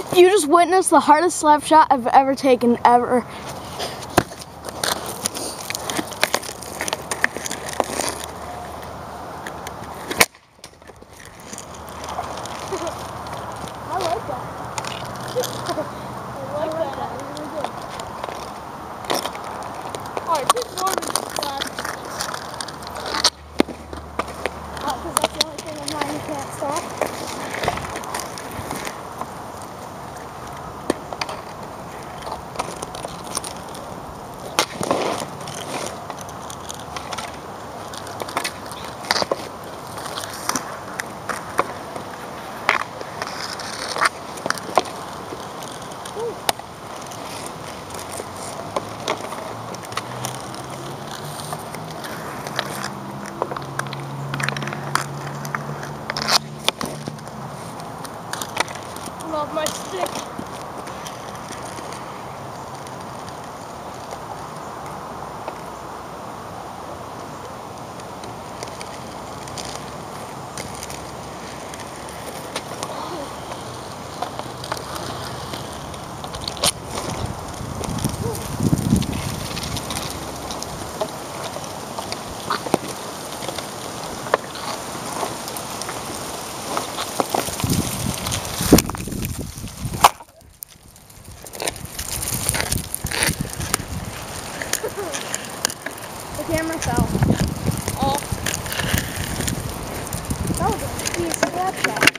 You just witnessed the hardest slap shot I've ever taken, ever. I like that. I like that. Really good. Alright, keep warming this slap. Because that's the only thing of mine you can't stop. Love my stick. The camera fell. Oh. That was a piece of that shot.